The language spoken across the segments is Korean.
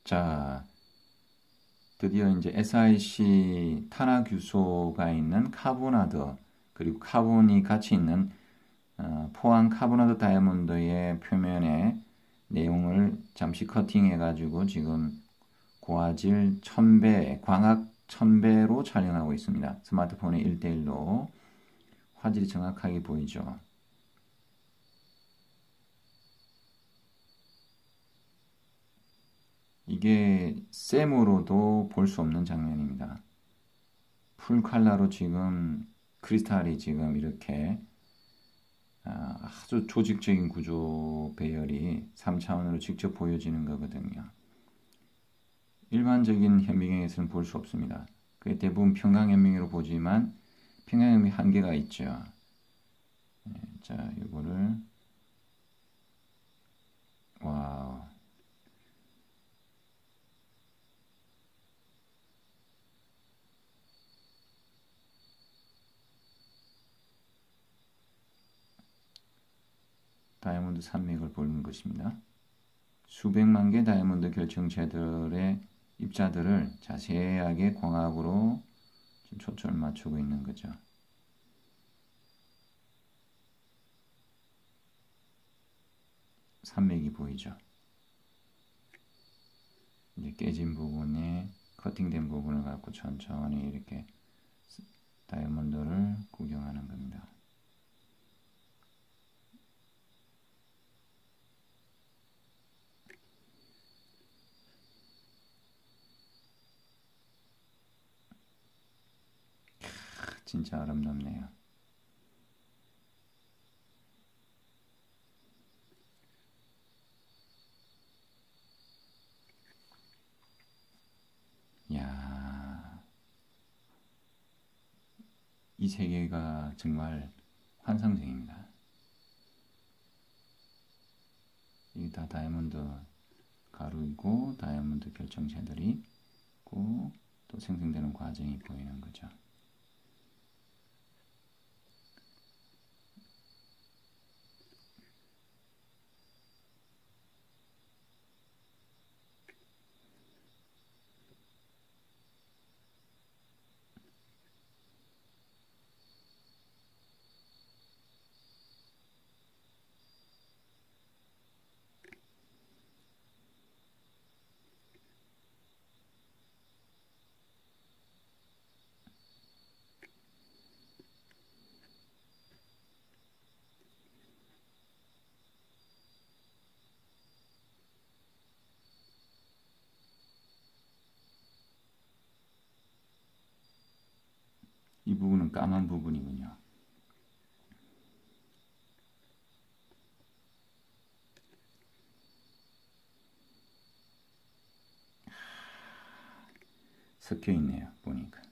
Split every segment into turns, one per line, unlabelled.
자, 드디어 이제 SiC 탄화규소가 있는 카보나드 그리고 카본이 같이 있는 포항 카보나드 다이아몬드의 표면에 내용을 잠시 커팅해 가지고 지금 고화질 1000배, 광학 1000배로 촬영하고 있습니다. 스마트폰의 1대1로 화질이 정확하게 보이죠. 이게 쌤으로도 볼 수 없는 장면입니다. 풀 컬러로 지금 크리스탈이 지금 이렇게 아주 조직적인 구조 배열이 3차원으로 직접 보여지는 거거든요. 일반적인 현미경에서는 볼 수 없습니다. 그게 대부분 평광현미경으로 보지만 평광현미 한계가 있죠. 자, 이거를 와우. 다이아몬드 산맥을 보는 것입니다. 수백만 개 다이아몬드 결정체들의 입자들을 자세하게 광학으로 지금 초점을 맞추고 있는 거죠. 산맥이 보이죠. 이제 깨진 부분에 커팅된 부분을 갖고 천천히 이렇게 다이아몬드를 구경하는 겁니다. 진짜 아름답네요. 야, 이 세계가 정말 환상적입니다. 이게 다 다이아몬드 가루이고 다이아몬드 결정체들이 있고 또 생성되는 과정이 보이는 거죠. 이 부분은 까만 부분이군요. 섞여 있네요, 보니까.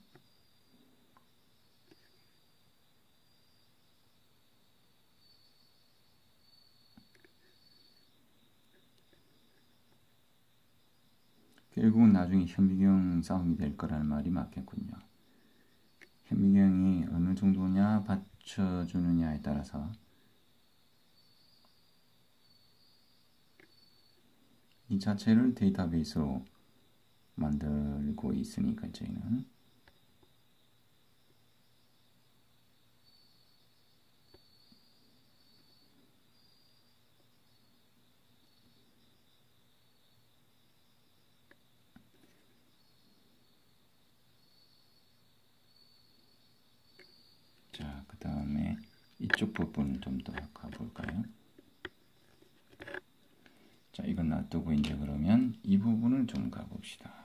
결국은 나중에 현미경 싸움이 될 거라는 말이 맞겠군요. 현미경이 어느 정도냐 받쳐주느냐에 따라서 이 자체를 데이터베이스로 만들고 있으니까 저희는 자, 그 다음에 이쪽 부분을 좀 더 가볼까요? 자, 이건 놔두고 이제 그러면 이 부분을 좀 가봅시다.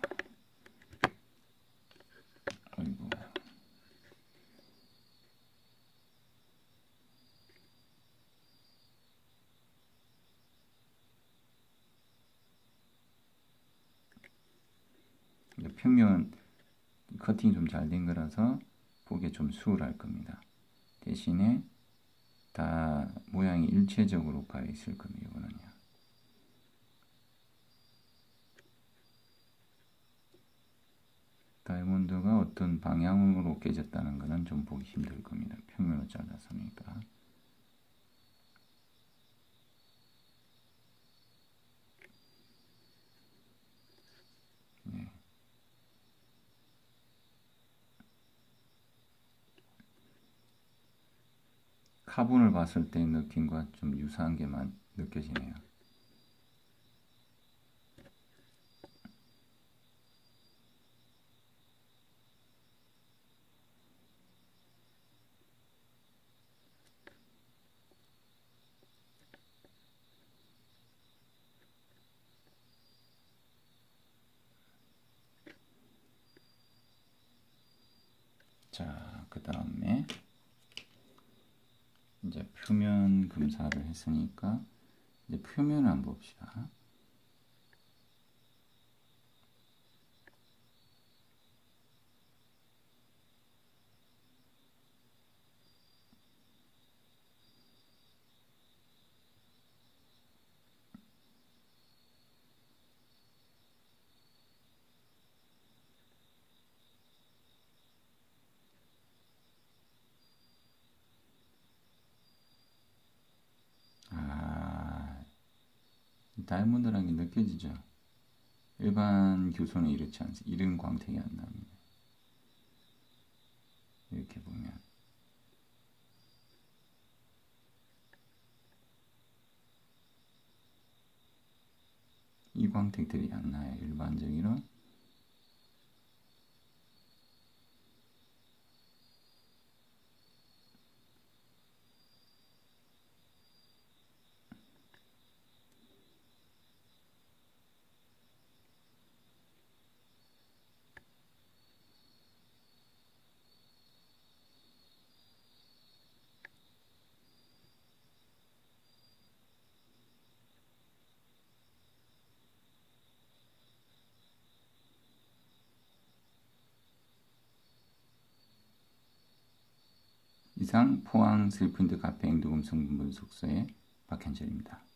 아이고. 평면 커팅이 좀 잘 된 거라서 보기에 좀 수월할 겁니다. 대신에 다 모양이 일체적으로 가 있을 겁니다. 이거는요. 다이아몬드가 어떤 방향으로 깨졌다는 것은 좀 보기 힘들 겁니다. 평면을 잘랐으니까. 카본을 봤을 때 느낌과 좀 유사한 게만 느껴지네요. 자, 그 다음에 이제 표면 검사를 했으니까 이제 표면을 한번 봅시다. 다이아몬드라는 게 느껴지죠? 일반 교소는 이렇지 않습니다. 이런 광택이 안 납니다. 이렇게 보면 이 광택들이 안 나요. 일반적으로. 이상 포항 슬프인드 카페 행동금 성분 분석소의 박현철입니다.